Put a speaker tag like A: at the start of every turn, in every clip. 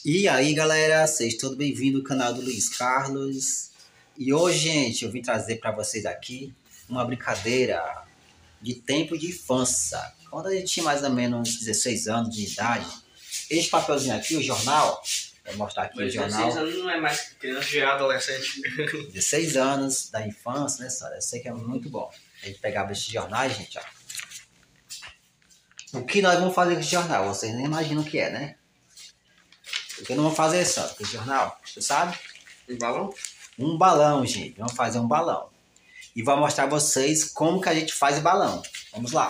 A: E aí, galera, sejam todos bem-vindos ao canal do Luiz Carlos. E hoje, gente, eu vim trazer para vocês aqui uma brincadeira de tempo de infância. Quando a gente tinha mais ou menos 16 anos de idade, esse papelzinho aqui, o jornal, vou mostrar aqui o jornal.
B: 16 anos não é mais criança, já é adolescente.
A: 16 anos da infância, né, senhora? Eu sei que é muito bom. A gente pegava esses jornais, gente, ó. O que nós vamos fazer com esse jornal? Vocês nem imaginam o que é, né? O que nós vamos fazer, só com esse jornal? Você sabe?
B: Um balão?
A: Um balão, gente. Vamos fazer um balão. E vou mostrar a vocês como que a gente faz balão. Vamos lá.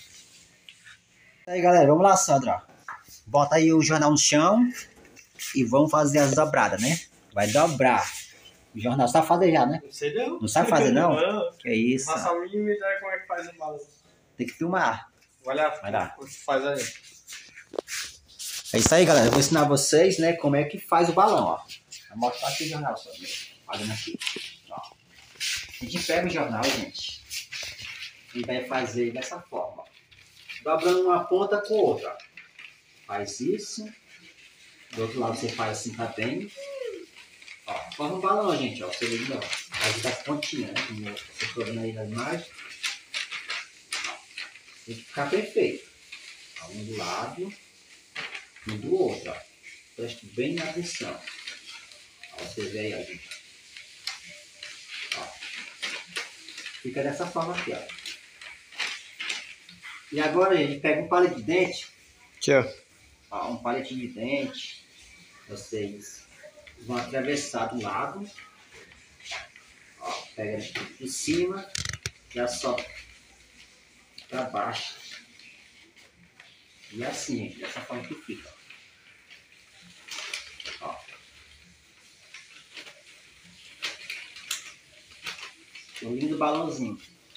A: E aí, galera, vamos lá, Sandra. Bota aí o jornal no chão e vamos fazer as dobradas, né? Vai dobrar. O jornal sabe fazer já, né?
B: Não sei não.
A: Não sabe fazer, não?
B: Não.
A: Que isso?
B: Faça a mínima ideia como é que faz um balão.
A: Tem que filmar.
B: Vai lá. Faz aí.
A: É isso aí, galera. Eu vou ensinar vocês, né, como é que faz o balão, ó. Vou mostrar aqui o jornal, só. Fazendo aqui. Ó. A gente pega o jornal, gente, e vai fazer dessa forma. Dobrando uma ponta com outra. Faz isso. Do outro lado você faz assim também. Ó, forma um balão, gente, ó. Você liga, ó. Faz das pontinhas, né? Como você está vendo aí na imagem. Ó. Tem que ficar perfeito. Ó, um do lado e do outro, ó. Preste bem atenção. Ó, você vê aí, ó, gente. Ó. Fica dessa forma aqui, ó. E agora, gente, pega um palito de dente.
B: Aqui, ó.
A: Ó, um palitinho de dente. Vocês vão atravessar do lado. Ó, pega de cima. Já solta para baixo. E assim, gente, dessa forma que fica. Ó. Um lindo balãozinho.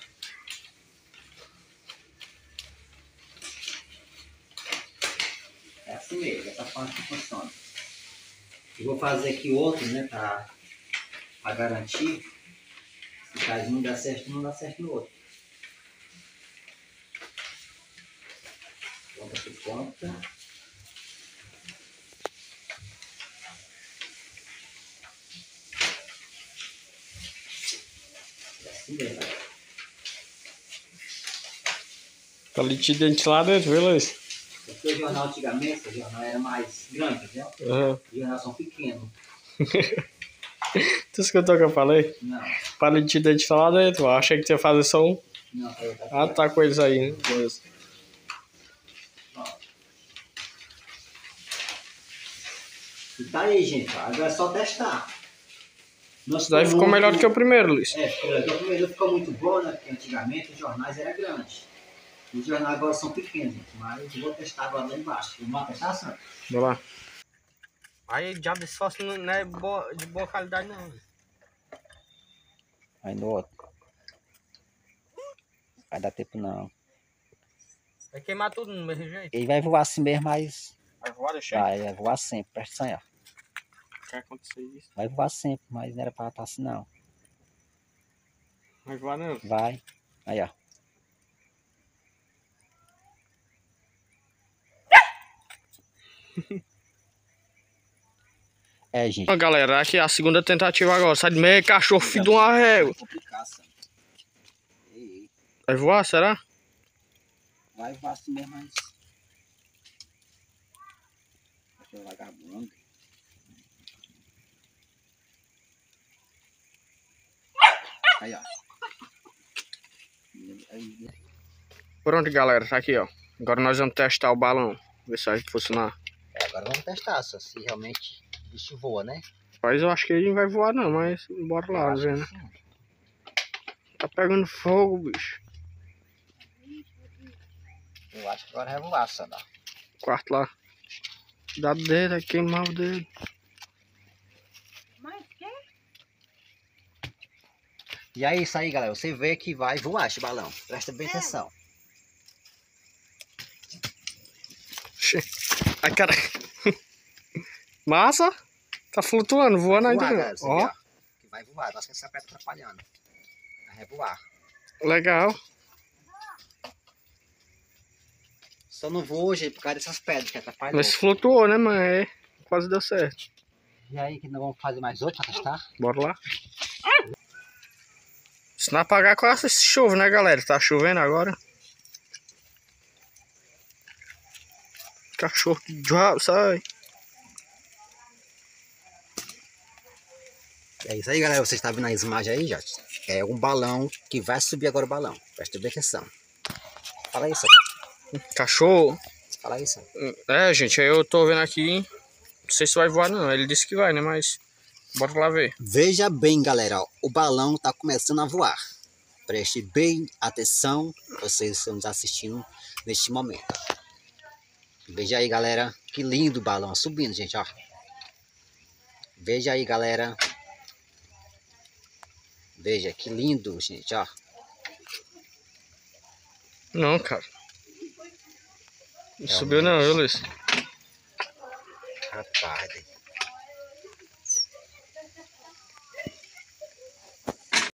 A: É assim mesmo, dessa forma que funciona. Eu vou fazer aqui outro, né, para garantir. Se caso não dá certo, não dá certo no outro. Ponta por ponta. É assim mesmo, galera.
B: Palito de dente lá dentro, viu, Luiz?
A: Porque o jornal antigamente, o jornal era mais grande, entendeu?
B: Uhum.
A: Os jornais são pequenos.
B: Tu escutou o que eu falei?
A: Não,
B: Palito de dente tá lá dentro. Eu achei que tu ia fazer só um.
A: não, tá
B: Ah, tá com eles aí, né? Beleza.
A: E tá aí, gente. Agora é só testar.
B: Isso daí ficou melhor do que o primeiro, Luiz.
A: É, porque o primeiro ficou muito bom, né? Porque antigamente os jornais eram grandes. Os jornais agora são pequenos, gente. Mas eu vou testar agora lá embaixo. Vamos testar, Sandra?
B: Vai lá. Aí, diabo desse fósforo não é de boa qualidade, não.
A: Aí no outro. Vai dar tempo não.
B: Vai queimar tudo no mesmo jeito.
A: Ele vai voar assim mesmo, mas...
B: Vai voar, deixa
A: Vai voar sempre, presta atenção, ó.
B: Quer acontecer isso?
A: Vai voar sempre, mas não era pra estar assim não.
B: Vai voar não.
A: Vai. Aí, ó. É, gente.
B: Ó, galera, aqui é a segunda tentativa agora. Sai de meio, cachorro, filho de uma régua. Vai voar, será?
A: Vai voar assim mesmo, mas... Aquele vagabundo. Aí, ó.
B: Pronto, galera, tá aqui, ó. Agora nós vamos testar o balão. Ver se vai funcionar.
A: É, agora vamos testar, só se realmente o bicho voa, né?
B: Mas eu acho que ele não vai voar não, mas bora lá, ver, né? Tá pegando fogo, bicho.
A: Eu acho que agora vai voar, Sandra.
B: Quarto lá. Dá dedo, vai queimar o dedo.
A: E é isso aí, galera. Você vê que vai voar esse balão. Presta bem atenção.
B: Ai, cara. Massa. Tá flutuando, voando ainda.
A: Galera,
B: Ó.
A: vê, ó. Que vai voar. Nós que essa pedra atrapalhando. Vai voar.
B: Legal.
A: Só não vou hoje por causa dessas pedras que atrapalham.
B: Mas flutuou, né, mãe? quase deu certo.
A: E aí que nós vamos fazer mais outro pra testar?
B: Bora lá. Se não apagar, quase chove, né, galera? Tá chovendo agora. Cachorro de diabo, sai.
A: É isso aí, galera. Você está vendo as imagens aí, já? É um balão que vai subir agora o balão. Presta bem atenção. Fala isso.
B: Cachorro.
A: Fala isso.
B: É, gente, aí eu tô vendo aqui. Não sei se vai voar, não. Ele disse que vai, né? Mas bora lá ver.
A: Veja bem, galera. Ó, o balão tá começando a voar. Preste bem atenção. Vocês estão nos assistindo neste momento. Veja aí, galera. Que lindo o balão subindo, gente, ó. Veja aí, galera. Veja, que lindo, gente, ó.
B: Não, cara. Não subiu não, viu, Luiz?
A: Rapaz.